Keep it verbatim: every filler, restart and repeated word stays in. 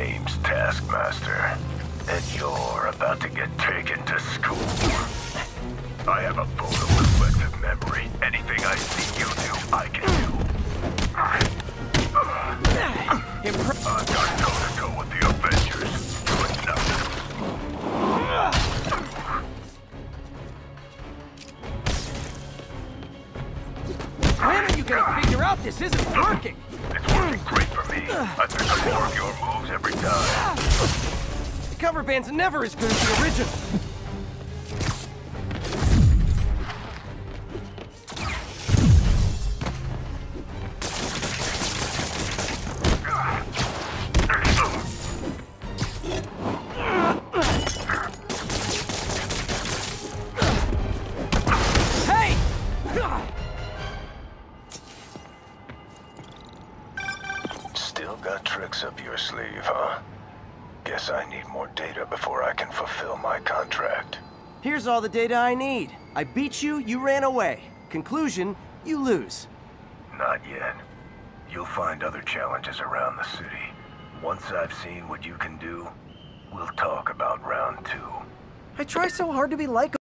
name's Taskmaster, and you're about to get taken to school. I have a photo-reflective memory. Anything I see you do, I can do. I've got toe-to-toe with the Avengers. But nothing. When are you gonna figure out this isn't working? It's working great for me. I pick up more of your moves every time. The cover band's never as good as the original. Still got tricks up your sleeve, huh? Guess I need more data before I can fulfill my contract. Here's all the data I need. I beat you, you ran away. Conclusion, you lose. Not yet. You'll find other challenges around the city. Once I've seen what you can do, we'll talk about round two. I try so hard to be likable.